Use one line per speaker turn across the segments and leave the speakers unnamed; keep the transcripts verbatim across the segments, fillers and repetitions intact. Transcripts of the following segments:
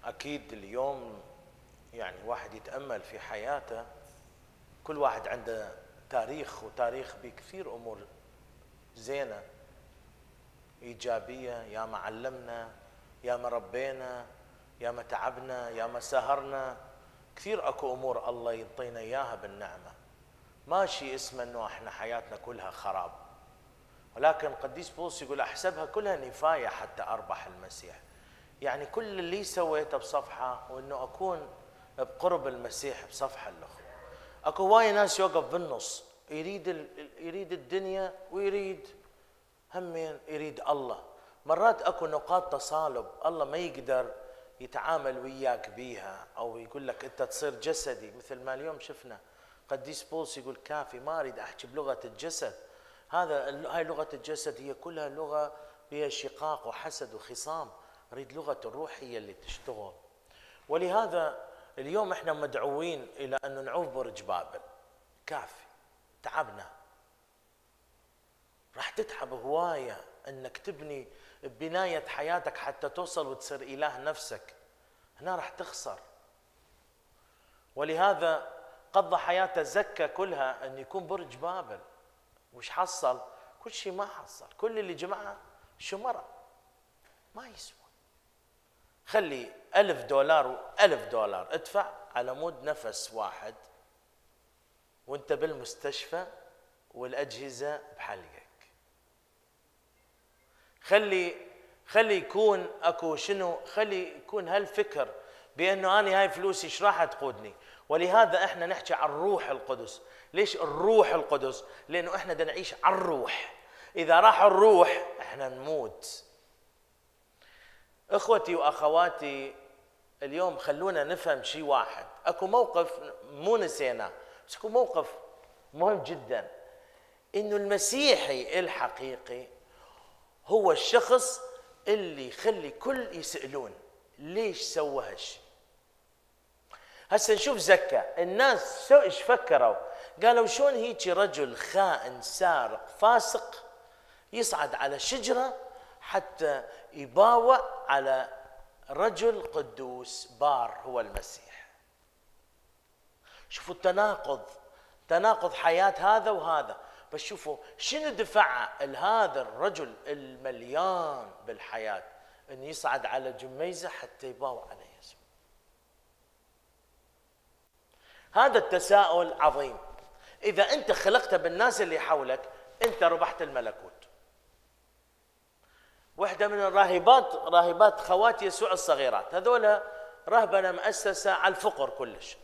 أكيد اليوم يعني واحد يتأمل في حياته، كل واحد عنده تاريخ، وتاريخ بكثير أمور زينة إيجابية، يا ما علمنا، يا ما ربينا، يا ما تعبنا، يا ما سهرنا، كثير أكو أمور الله يعطينا إياها بالنعمة. ماشي اسمه أنه إحنا حياتنا كلها خراب، ولكن قديس بولس يقول أحسبها كلها نفاية حتى أربح المسيح. يعني كل اللي سويته بصفحة وأنه أكون بقرب المسيح بصفحة الأخرى. أكو وايد ناس يوقف بالنص، يريد يريد الدنيا ويريد همين يريد الله. مرات أكو نقاط تصالب الله ما يقدر يتعامل وياك بيها، أو يقول لك أنت تصير جسدي، مثل ما اليوم شفنا قديس بولس يقول كافي، ما أريد أحكي بلغة الجسد. هذا هاي لغة الجسد هي كلها لغة بها شقاق وحسد وخصام، أريد لغة الروح هي اللي تشتغل. ولهذا اليوم احنا مدعوين إلى أن نعوف برج بابل. كافي، تعبنا، راح تتعب هواية أنك تبني بناية حياتك حتى توصل وتصير إله نفسك، هنا راح تخسر. ولهذا قضى حياته زكى كلها أن يكون برج بابل. وش حصل؟ كل شيء ما حصل، كل اللي جمعه شمرة ما يسوى. خلي ألف دولار وألف دولار ادفع على مود نفس واحد وانت بالمستشفى والأجهزة بحلقك. خلي خلي يكون اكو شنو، خلي يكون هالفكر بانه انا هاي فلوسي ايش راح تقودني. ولهذا احنا نحكي عن الروح القدس. ليش الروح القدس؟ لانه احنا بدنا نعيش على الروح. اذا راح الروح احنا نموت. اخوتي واخواتي اليوم خلونا نفهم شيء واحد. اكو موقف مو نسيناه، بس اكو موقف مهم جدا، انه المسيحي الحقيقي هو الشخص اللي يخلي كل يسألون ليش سوى هالشيء. هسه نشوف زكا، الناس شو ايش فكروا؟ قالوا شلون هيك رجل خائن سارق فاسق يصعد على شجرة حتى يباوع على رجل قدوس بار هو المسيح. شوفوا التناقض، تناقض حياة هذا وهذا. بس شوفوا شنو دفع هذا الرجل المليان بالحياة أن يصعد على جميزة حتى يباوع على يسوع. هذا التساؤل عظيم. إذا أنت خلقت بالناس اللي حولك أنت ربحت الملكوت. واحدة من الراهبات، راهبات خوات يسوع الصغيرات، هذولا رهبنة مؤسسة على الفقر كلش،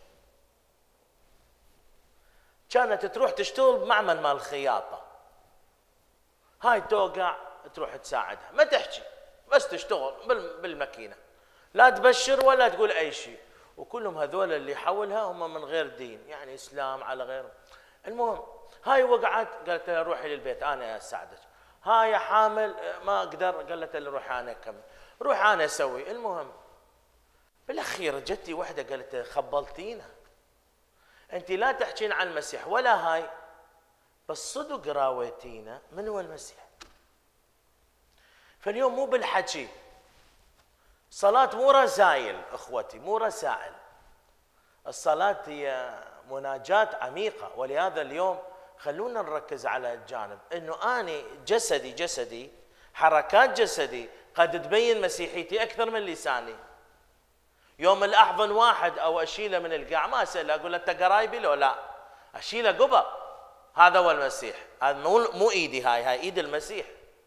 كانت تروح تشتغل بمعمل مال الخياطة. هاي توقع تروح تساعدها، ما تحكي بس تشتغل بالماكينة، لا تبشر ولا تقول أي شيء. وكلهم هذول اللي حولها هم من غير دين، يعني إسلام على غير. المهم هاي وقعت، قالت لها روحي للبيت أنا أساعدك. هاي حامل ما أقدر، قالت لها روحي أنا أكمل، روح أنا أسوي. المهم بالأخير جتي وحدة قالت لها خبلتينا، أنت لا تحكين عن المسيح ولا هاي، بس صدق راويتينا من هو المسيح. فاليوم مو بالحكي، صلاة مو رسائل اخوتي، مو رسائل. الصلاة هي مناجاة عميقة. ولهذا اليوم خلونا نركز على الجانب انه اني جسدي جسدي حركات جسدي قد تبين مسيحيتي اكثر من لساني. يوم الاحضن واحد او اشيله من القاع ما اساله اقول له انت قرايبي لو لا، اشيله قبه. هذا هو المسيح، هذا مو مو ايدي، هاي هاي ايد المسيح.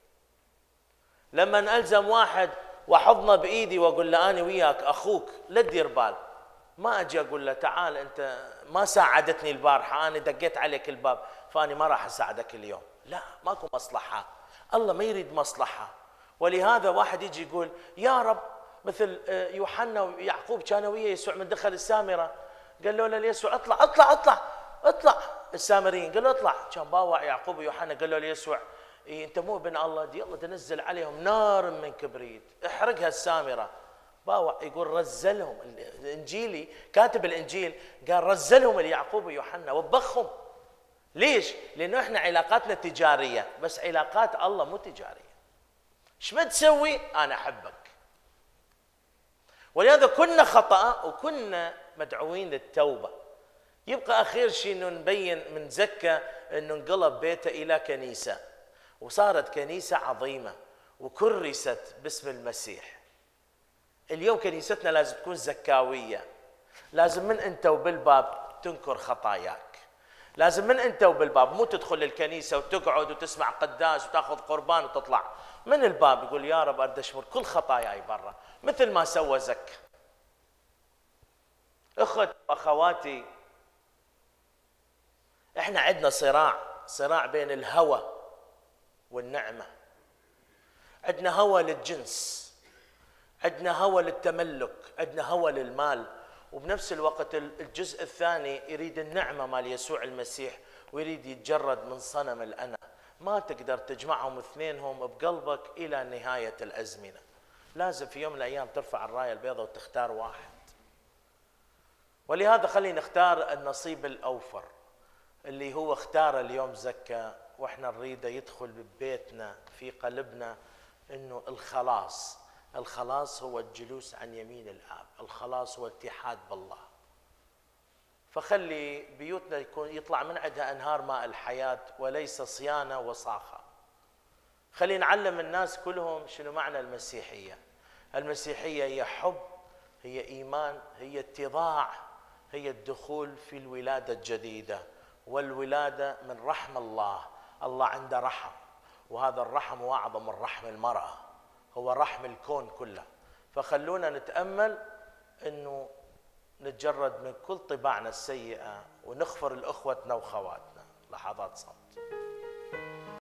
لما الزم واحد واحضنه بايدي واقول له انا وياك اخوك لا تدير بال، ما اجي اقول له تعال انت ما ساعدتني البارحه انا دقيت عليك الباب فاني ما راح اساعدك اليوم. لا، ماكو مصلحه، الله ما يريد مصلحه. ولهذا واحد يجي يقول يا رب، مثل يوحنا ويعقوب كانوا ويا يسوع من دخل السامره، قال له ليسوع اطلع اطلع اطلع اطلع. السامريين قالوا اطلع، كان باوع يعقوب ويوحنا قال له ليسوع إيه انت مو ابن الله؟ دي الله تنزل عليهم نار من كبريت احرقها السامره. باوع يقول رزلهم، الانجيلي كاتب الانجيل قال رزلهم ليعقوب ويوحنا وبخهم. ليش؟ لانه احنا علاقاتنا تجاريه، بس علاقات الله مو تجاريه. ايش ما تسوي انا احبك. ولهذا كنا خطأ وكنا مدعوين للتوبة. يبقى أخير شيء أنه نبين من زكى أنه انقلب بيته إلى كنيسة، وصارت كنيسة عظيمة وكرست باسم المسيح. اليوم كنيستنا لازم تكون زكاوية، لازم من أنت وبالباب تنكر خطاياك، لازم من أنت وبالباب، مو تدخل الكنيسة وتقعد وتسمع قداس وتأخذ قربان وتطلع من الباب يقول يا رب أريد أشمر كل خطاياي برا، مثل ما سوى زكى. أخوتي وأخواتي، إحنا عندنا صراع، صراع بين الهوى والنعمة. عندنا هوى للجنس، عندنا هوى للتملك، عندنا هوى للمال، وبنفس الوقت الجزء الثاني يريد النعمة مال يسوع المسيح ويريد يتجرد من صنم الأنا. ما تقدر تجمعهم اثنينهم بقلبك إلى نهاية الأزمنة. لازم في يوم من الأيام ترفع الراية البيضاء وتختار واحد. ولهذا خلينا نختار النصيب الأوفر اللي هو اختار اليوم زكى، واحنا نريده يدخل ببيتنا في قلبنا، انه الخلاص، الخلاص هو الجلوس عن يمين الآب، الخلاص هو الاتحاد بالله. فخلي بيوتنا يكون يطلع من عندها انهار ماء الحياة وليس صيانة وصاخة. خلي نعلم الناس كلهم شنو معنى المسيحية. المسيحية هي حب، هي إيمان، هي اتضاع، هي الدخول في الولادة الجديدة، والولادة من رحم الله. الله عنده رحم، وهذا الرحم هو أعظم من رحم المرأة، هو رحم الكون كله. فخلونا نتأمل أنه نتجرد من كل طباعنا السيئة ونغفر لأخوتنا وخواتنا. لحظات صمت.